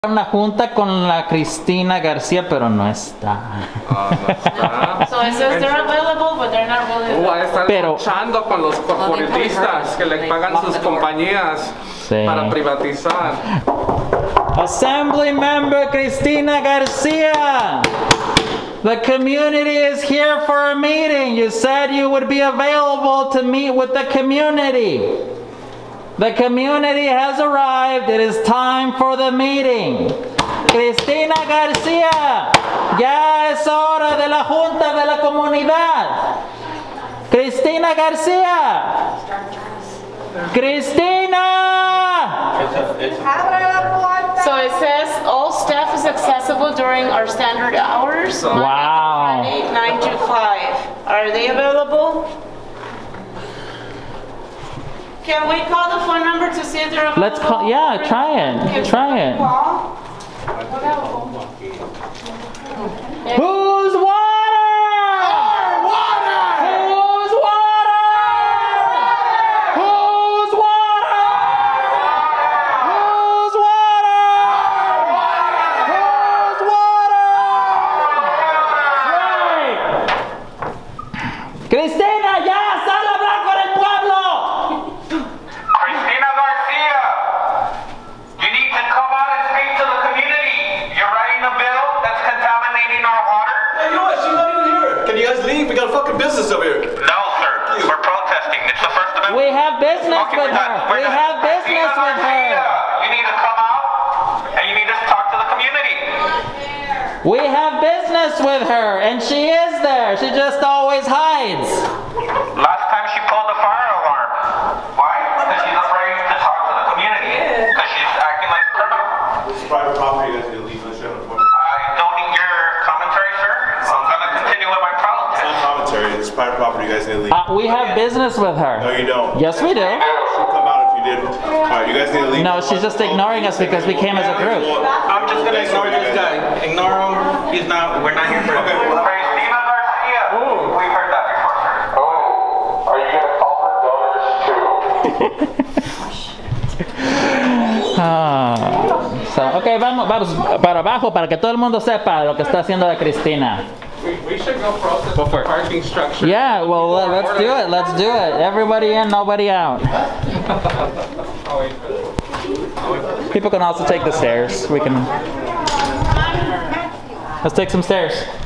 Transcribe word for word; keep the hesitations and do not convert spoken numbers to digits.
Una junta con la Cristina García, pero no está. Ah, no está. So it says they're available, but they're not really Uh, están Pero- luchando con los corporatistas que le pagan sus compañías Sí. para privatizar. Assembly Member Cristina Garcia, the community is here for a meeting. You said you would be available to meet with the community. The community has arrived. It is time for the meeting. Cristina Garcia, ya es hora de la junta de la comunidad. Cristina Garcia. Cristina. So it says all staff is accessible during our standard hours. Monday to Wow. Friday, nine to five. Are they available? Can we call the phone number to see if they're available? Let's call, yeah, try it, try it. Who's water? Water! Who's water? Who's water? Who's water? Who's water? Right. Cristina, ya, sal a hablar con el pueblo. Cristina Garcia, you need to come out and speak to the community. You're writing a bill that's contaminating our water? Hey, you know what? She's not even here. Can you guys leave? We got a fucking business over here. No, sir. We're protesting. It's the First Amendment. We have business Okay, with we're done. her. We're We done. have business Cristina with Garcia, her. you need to come out and you need to talk to the community. We have business with her, and she is there. She just always hides. Last time she pulled the fire alarm. Why? Because she's afraid to talk to the community. Because she's acting like a criminal. This is private property. You guys need to leave. Let's shut up. I don't need your commentary, sir. So I'm going to continue with my It's not protest. commentary. This is private property. You guys need to leave. Uh, we have business with No, her. you don't. Yes, we do. She'll come out if you did. All right, you guys need to leave. No, she's just ignoring us because we came as a group. I'm just gonna ignore this guy. Ignore him. He's not. We're not here for him. Cristina Garcia. Ooh. We've heard that before, sir. Oh. Are you gonna call her daughters too? Ah. So, ok, vamos, vamos para abajo para que todo el mundo sepa lo que está haciendo la Cristina. We, we should go protest the parking structure. Yeah, well, let- let's do it. Let's do it. Everybody in, nobody out. I'll wait for this. I'll wait for this. People can also take the stairs. We can. Let's take some stairs.